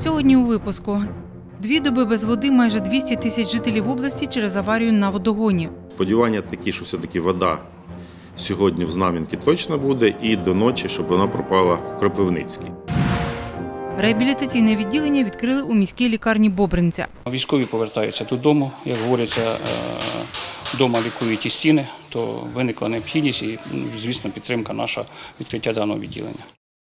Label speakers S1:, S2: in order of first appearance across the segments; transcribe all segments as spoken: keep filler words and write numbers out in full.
S1: Сьогодні у випуску. Дві доби без води майже двісті тисяч жителів області через аварію на водогоні.
S2: Сподівання такі, що все-таки вода сьогодні в Знам'янці точно буде і до ночі, щоб вона пропала в Кропивницькій.
S1: Реабілітаційне відділення відкрили у міській лікарні Бобринця.
S3: Військові повертаються додому, як говориться, вдома лікують і стіни, то виникла необхідність і, звісно, підтримка наша відкриття даного відділення.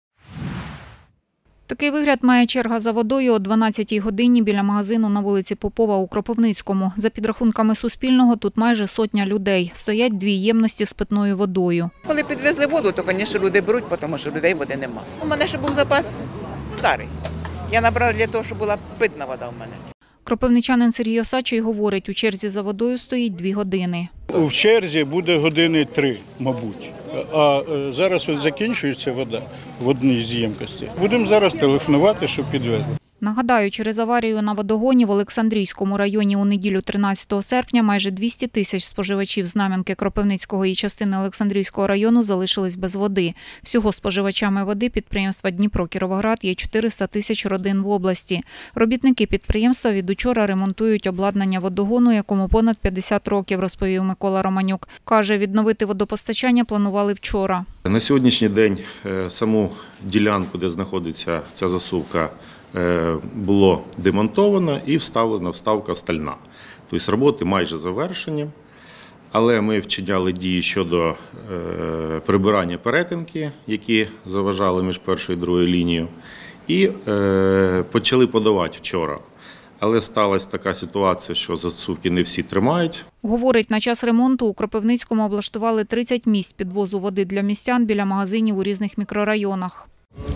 S4: Такий вигляд має черга за водою о дванадцятій годині біля магазину на вулиці Попова у Кропивницькому. За підрахунками Суспільного, тут майже сотня людей. Стоять дві ємності з питною водою.
S5: Коли підвезли воду, то, звісно, люди беруть, тому що людей води нема. У мене ще був запас старий. Я набрала для того, щоб була питна вода в мене.
S4: Кропивничанин Сергій Осадчий говорить, у черзі за водою стоїть дві години.
S6: В черзі буде години три, мабуть. А зараз ось закінчується вода в одній з ємкостей. Будемо зараз телефонувати, щоб підвезли.
S4: Нагадаю, через аварію на водогоні в Олександрійському районі у неділю тринадцятого серпня майже двісті тисяч споживачів Знам'янки, Кропивницького і частини Олександрійського району залишились без води. Всього споживачами води підприємства Дніпро-Кіровоград є чотириста тисяч родин в області. Робітники підприємства від учора ремонтують обладнання водогону, якому понад п'ятдесят років, розповів Микола Романюк. Каже, відновити водопостачання планували вчора.
S2: На сьогоднішній день саму ділянку, де знаходиться ця засувка, було демонтовано і вставлена вставка стальна. Тобто роботи майже завершені, але ми вчиняли дії щодо прибирання перетинки, які заважали між першою і другою лінією, і почали подавати вчора. Але сталася така ситуація, що засувки не всі тримають.
S4: Говорить, на час ремонту у Кропивницькому облаштували тридцять місць підвозу води для містян біля магазинів у різних мікрорайонах.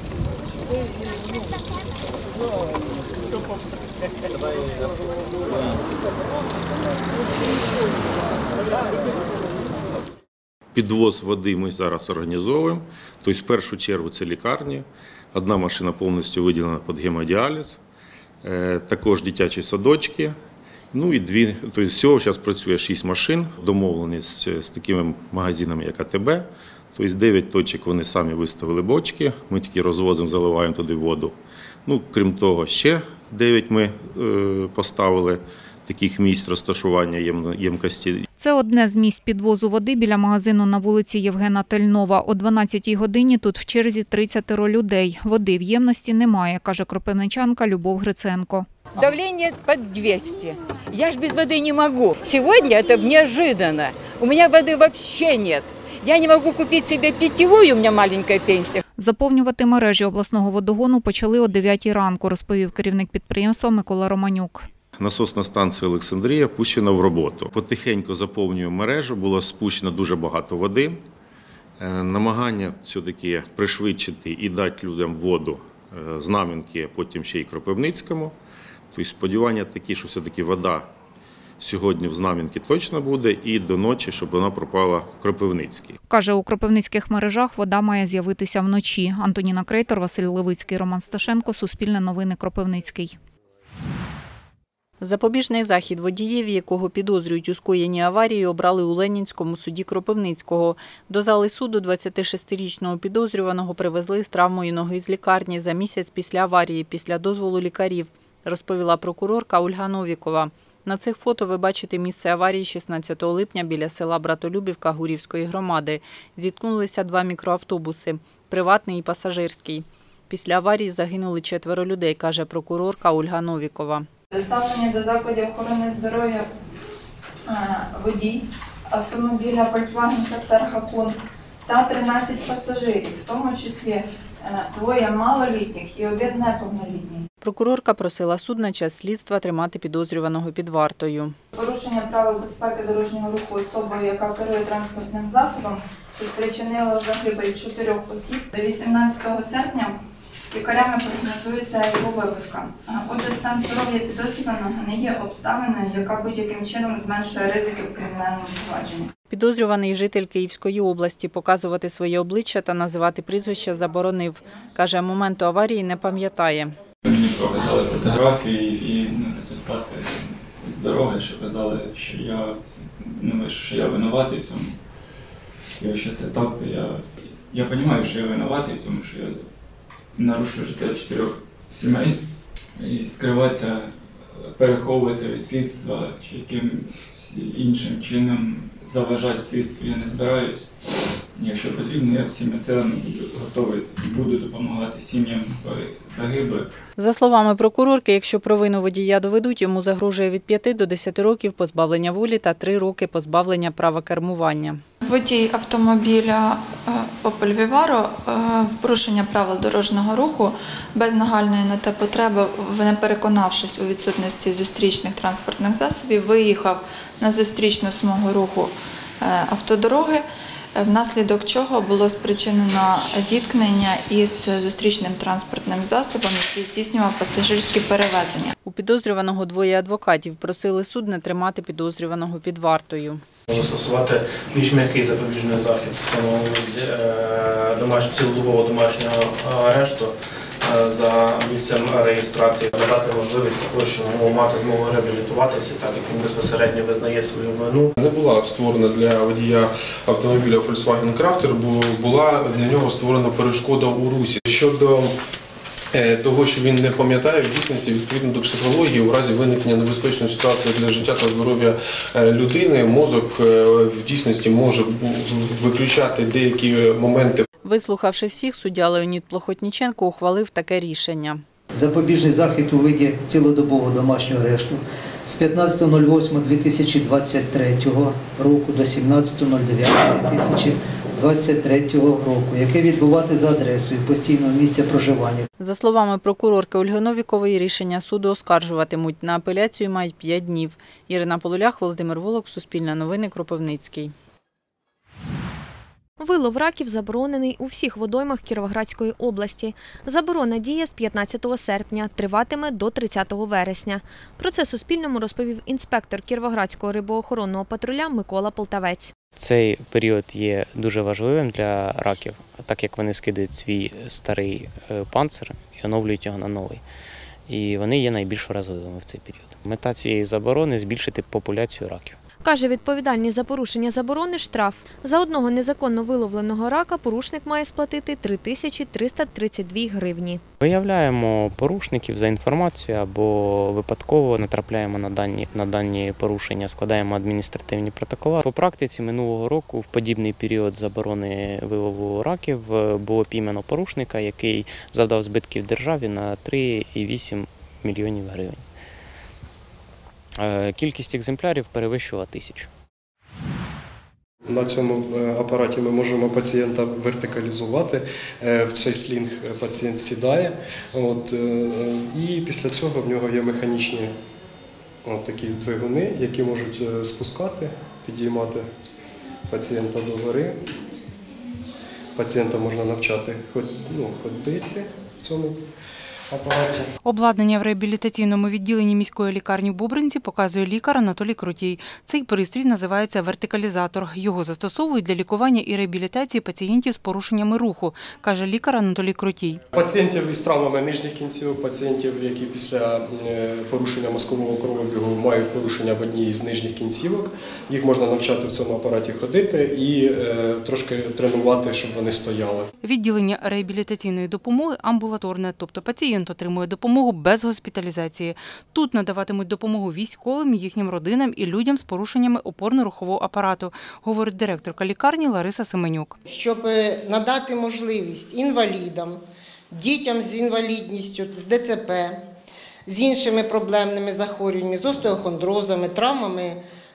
S2: Підвоз води ми зараз організовуємо. Тобто, в першу чергу це лікарні. Одна машина повністю виділена під гемодіаліз. Також дитячі садочки. Ну і дві, тобто всього зараз працює шість машин, домовленість з такими магазинами, як АТБ. Тобто дев'ять точок вони самі виставили бочки, ми тільки розвозимо, заливаємо туди воду. Ну, крім того, ще дев'ять ми е, поставили таких місць розташування ємкості.
S4: Це одне з місць підвозу води біля магазину на вулиці Євгена Тельнова. О дванадцятій годині тут в черзі тридцять людей. Води в ємності немає, каже кропивничанка Любов Гриценко.
S7: Давление под двести. Я ж без воды не могу. Сегодня это неожиданно. У меня воды вообще нет. Я не могу купить себе питьевую, у меня маленькая пенсия.
S4: Заповнювати мережі обласного водогону почали о дев'ятій ранку, розповів керівник підприємства Микола Романюк.
S2: Насосна станція «Олександрія» пущена в роботу. Потихеньку заповнюємо мережу, було спущено дуже багато води. Намагання все-таки пришвидшити і дати людям воду Знам'янки, а потім ще й Кропивницькому. Тобто сподівання такі, що все-таки вода сьогодні в Знам'янці точно буде і до ночі, щоб вона пропала в Кропивницькій.
S4: Каже, у кропивницьких мережах вода має з'явитися вночі. Антоніна Крейтор, Василь Левицький, Роман Сташенко, Суспільне новини, Кропивницький.
S8: Запобіжний захід водіїв, якого підозрюють у скоєнні аварії, обрали у Ленінському суді Кропивницького. До зали суду двадцятишестирічного підозрюваного привезли з травмою ноги з лікарні за місяць після аварії, після дозволу лікарів, розповіла прокурорка Ольга Новікова. На цих фото ви бачите місце аварії шістнадцятого липня біля села Братолюбівка Гурівської громади. Зіткнулися два мікроавтобуси – приватний і пасажирський. Після аварії загинули четверо людей, каже прокурорка Ольга Новікова.
S9: Доставлені до закладів охорони здоров'я водій автомобіля Volkswagen Captur Hakon та тринадцять пасажирів, в тому числі двоє малолітніх і один неповнолітній.
S8: Прокурорка просила суд на час слідства тримати підозрюваного під вартою.
S9: Порушення правил безпеки дорожнього руху особою, яка керує транспортним засобом, що спричинило загибель чотирьох осіб, до вісімнадцятого серпня лікарями прогнозується його виписка. Отже, стан здоров'я підозрюваного не є обставиною, яка будь-яким чином зменшує ризики в кримінальному провадженні.
S8: Підозрюваний житель Київської області показувати своє обличчя та називати прізвища заборонив. Каже, моменту аварії не пам'ятає.
S10: Мені показали фотографії і ну, результати з дороги, що казали, що я, ну, що я винуватий в цьому. Якщо це так, то я, я розумію, що я винуватий в цьому, що я нарушив життя чотирьох сімей. і скриватися, переховуватися від слідства чи якимось іншим чином заважати слідству я не збираюсь. Якщо потрібно, я всіми силами буду готовий, буду допомагати сім'ям загиблих.
S8: За словами прокурорки, якщо провину водія доведуть, йому загрожує від п'яти до десяти років позбавлення волі та три роки позбавлення права кермування.
S9: Водій автомобіля Opel Vivaro в порушення правил дорожнього руху без нагальної на те потреби, не переконавшись у відсутності зустрічних транспортних засобів, виїхав на зустрічну смугу руху автодороги, внаслідок чого було спричинено зіткнення із зустрічним транспортним засобом, який здійснював пасажирські перевезення.
S8: У підозрюваного двоє адвокатів просили суд не тримати підозрюваного під вартою.
S11: Застосувати більш м'який запобіжний захід, саме домашнього цілодобового домашнього арешту за місцем реєстрації, надати можливість також, щоб мати змогу реабілітуватися, так як він безпосередньо визнає свою вину.
S12: Не була створена для водія автомобіля Volkswagen Crafter, бо була для нього створена перешкода у русі. Щодо того, що він не пам'ятає, в дійсності, відповідно до психології, у разі виникнення небезпечної ситуації для життя та здоров'я людини, мозок в дійсності може виключати деякі моменти.
S8: Вислухавши всіх, суддя Леонід Плохотніченко ухвалив таке рішення.
S13: Запобіжний захід у виді цілодобового домашнього арешту з п'ятнадцятого восьмого дві тисячі двадцять третього року до сімнадцятого дев'ятого дві тисячі двадцять третього року, яке відбувати за адресою постійного місця проживання.
S8: За словами прокурорки Ольги Новікової, рішення суду оскаржуватимуть. На апеляцію мають п'ять днів. Ірина Полулях, Володимир Волок, Суспільне новини, Кропивницький.
S14: Вилов раків заборонений у всіх водоймах Кіровоградської області. Заборона діє з п'ятнадцятого серпня, триватиме до тридцятого вересня. Про це Суспільному розповів інспектор Кіровоградського рибоохоронного патруля Микола Полтавець.
S15: Цей період є дуже важливим для раків, так як вони скидають свій старий панцир і оновлюють його на новий. І вони є найбільш вразливими в цей період. Мета цієї заборони – збільшити популяцію раків.
S14: Каже, відповідальність за порушення заборони – штраф. За одного незаконно виловленого рака порушник має сплатити три тисячі триста тридцять дві гривні.
S15: Виявляємо порушників за інформацією або випадково натрапляємо на дані, на дані порушення, складаємо адміністративні протоколи. По практиці минулого року в подібний період заборони вилову раків було піймано порушника, який завдав збитків державі на три цілих вісім мільйонів гривень. Кількість екземплярів перевищувала тисячу.
S16: На цьому апараті ми можемо пацієнта вертикалізувати, в цей слінг пацієнт сідає, от, і після цього в нього є механічні от такі двигуни, які можуть спускати, підіймати пацієнта догори. Пацієнта можна навчати ну, ходити в цьому апараті.
S1: Обладнання в реабілітаційному відділенні міської лікарні в Бобринці показує лікар Анатолій Крутій. Цей пристрій називається вертикалізатор. Його застосовують для лікування і реабілітації пацієнтів з порушеннями руху, каже лікар Анатолій Крутій.
S16: Пацієнтів із травмами нижніх кінцівок, пацієнтів, які після порушення мозкового кровообігу мають порушення в одній з нижніх кінцівок, їх можна навчати в цьому апараті ходити і трошки тренувати, щоб вони стояли.
S1: Відділення реабілітаційної допомоги амбулаторне, тобто пацієнт отримує допомогу без госпіталізації. Тут надаватимуть допомогу військовим, їхнім родинам і людям з порушеннями опорно-рухового апарату, говорить директорка лікарні Лариса Семенюк.
S17: Щоб надати можливість інвалідам, дітям з інвалідністю, з Д Ц П, з іншими проблемними захворюваннями, з остеохондрозами, травмами,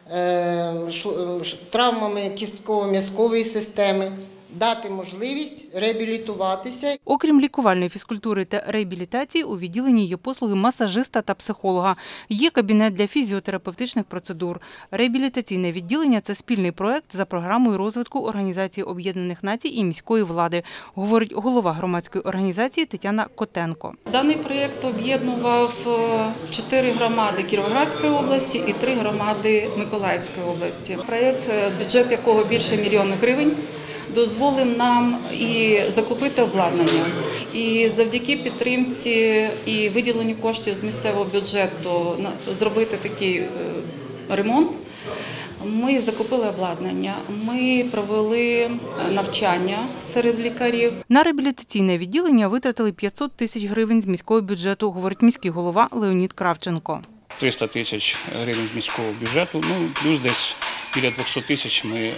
S17: травмами кістково-м'язкової системи, дати можливість реабілітуватися.
S1: Окрім лікувальної фізкультури та реабілітації, у відділенні є послуги масажиста та психолога. Є кабінет для фізіотерапевтичних процедур. Реабілітаційне відділення – це спільний проєкт за програмою розвитку Організації Об'єднаних Націй і міської влади, говорить голова громадської організації Тетяна Котенко.
S18: Даний проєкт об'єднував чотири громади Кіровоградської області і три громади Миколаївської області. Проєкт, бюджет якого більше мільйона гривень, дозволив нам і закупити обладнання. І завдяки підтримці і виділенню коштів з місцевого бюджету зробити такий ремонт. Ми закупили обладнання, ми провели навчання серед лікарів.
S1: На реабілітаційне відділення витратили п'ятсот тисяч гривень з міського бюджету, говорить міський голова Леонід Кравченко.
S3: триста тисяч гривень з міського бюджету, ну плюс десь біля двісті тисяч ми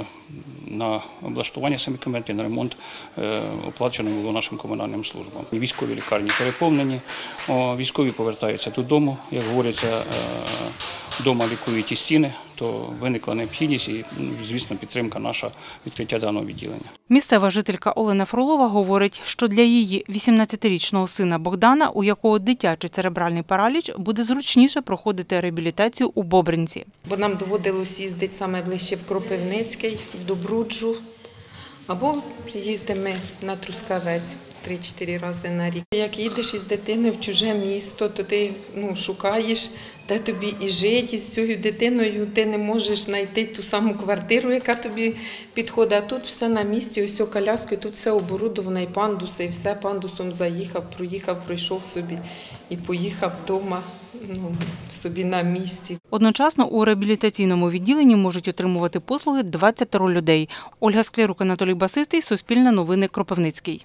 S3: на облаштування самих кабінетів, на ремонт оплачено було нашим комунальним службам. Військові лікарні переповнені, військові повертаються додому, як говориться, вдома лікують і стіни, то виникла необхідність і, звісно, підтримка наша відкриття даного відділення.
S1: Місцева жителька Олена Фролова говорить, що для її вісімнадцятирічного сина Богдана, у якого дитячий церебральний параліч, буде зручніше проходити реабілітацію у Бобринці.
S19: Бо нам доводилось їздити саме ближче в Кропивницький, в Добруджу, або їздимо на Трускавець три-чотири рази на рік. Як їдеш із дитиною в чуже місто, то ти ну, шукаєш, де тобі і жити, і з цією дитиною ти не можеш знайти ту саму квартиру, яка тобі підходить. А тут все на місці, ось коляскою, тут все оборудовано, і пандуси, і все пандусом заїхав, проїхав, пройшов собі і поїхав вдома. Ну, собі на місці.
S1: Одночасно у реабілітаційному відділенні можуть отримувати послуги двадцять людей. Ольга Склярук, Анатолій Басистий, Суспільне новини, Кропивницький.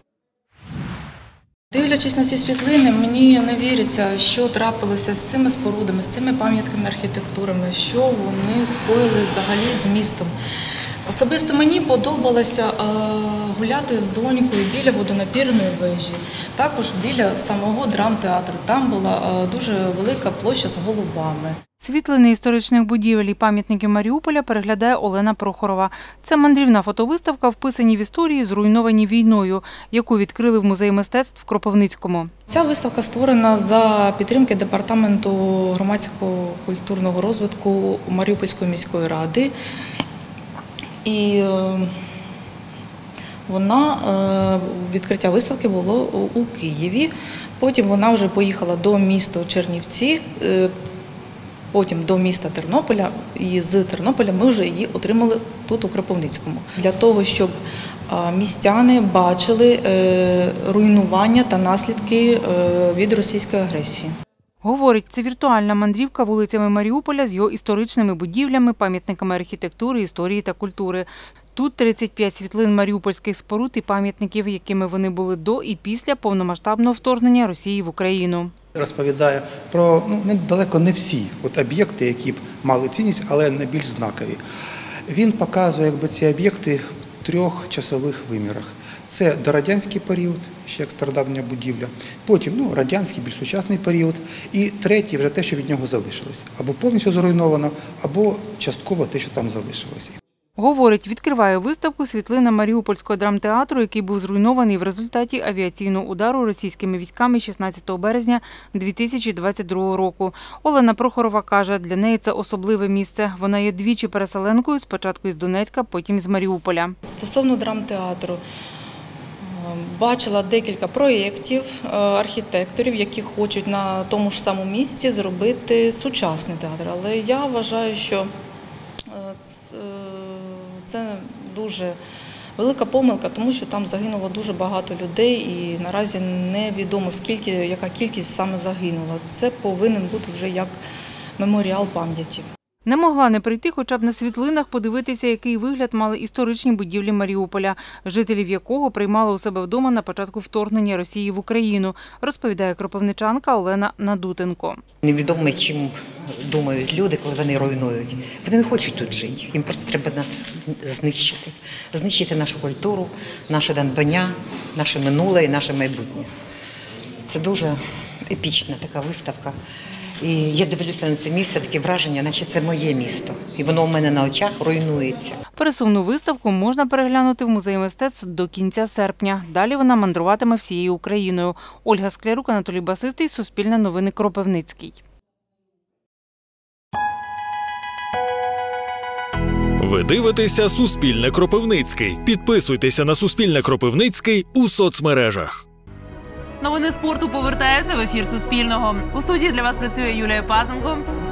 S20: Дивлячись на ці світлини, мені не віриться, що трапилося з цими спорудами, з цими пам'ятками архітектурами, що вони скоїли взагалі з містом. Особисто мені подобалося гуляти з донькою біля водонапірної вежі, також біля самого драмтеатру. Там була дуже велика площа з голубами.
S1: Світлини історичних будівель і пам'ятників Маріуполя переглядає Олена Прохорова. Це мандрівна фотовиставка, вписані в історії, зруйновані війною, яку відкрили в Музеї мистецтв в Кропивницькому.
S20: Ця виставка створена за підтримки Департаменту громадського культурного розвитку Маріупольської міської ради. І вона, відкриття виставки було у Києві, потім вона вже поїхала до міста Чернівці, потім до міста Тернополя, і з Тернополя ми вже її отримали тут, у Кропивницькому. Для того, щоб містяни бачили руйнування та наслідки від російської агресії.
S1: Говорить, це віртуальна мандрівка вулицями Маріуполя з його історичними будівлями, пам'ятниками архітектури, історії та культури. Тут тридцять п'ять світлин маріупольських споруд і пам'ятників, якими вони були до і після повномасштабного вторгнення Росії в Україну.
S21: Розповідає про ну, далеко не всі от об'єкти, які б мали цінність, але найбільш знакові. Він показує якби, ці об'єкти в трьох часових вимірах. Це дорадянський період, ще як стародавня будівля, потім ну, радянський, більш сучасний період, і третій вже те, що від нього залишилось. Або повністю зруйновано, або частково те, що там залишилось.
S1: Говорить, відкриває виставку світлина Маріупольського драмтеатру, який був зруйнований в результаті авіаційного удару російськими військами шістнадцятого березня дві тисячі двадцять другого року. Олена Прохорова каже, для неї це особливе місце. Вона є двічі переселенкою, спочатку із Донецька, потім із Маріуполя.
S20: Стосовно драмтеатру, бачила декілька проєктів архітекторів, які хочуть на тому ж самому місці зробити сучасний театр. Але я вважаю, що це дуже велика помилка, тому що там загинуло дуже багато людей і наразі невідомо, скільки, яка кількість саме загинула. Це повинен бути вже як меморіал пам'яті.
S1: Не могла не прийти хоча б на світлинах подивитися, який вигляд мали історичні будівлі Маріуполя, жителів якого приймали у себе вдома на початку вторгнення Росії в Україну, розповідає кропивничанка Олена Надутенко.
S22: Невідомо, чим думають люди, коли вони руйнують. Вони не хочуть тут жити, їм просто треба нас знищити. Знищити нашу культуру, наше надбання, наше минуле і наше майбутнє. Це дуже епічна така виставка. І я дивлюся на це місце, таке враження, наче це моє місто. І воно у мене на очах руйнується.
S1: Пересувну виставку можна переглянути в Музеї мистецтв до кінця серпня. Далі вона мандруватиме всією Україною. Ольга Склярук, Анатолій Басистий, Суспільне новини, Кропивницький.
S23: Ви дивитеся Суспільне Кропивницький. Підписуйтеся на Суспільне Кропивницький у соцмережах.
S24: Новини спорту повертаються в ефір Суспільного. У студії для вас працює Юлія Пазенко.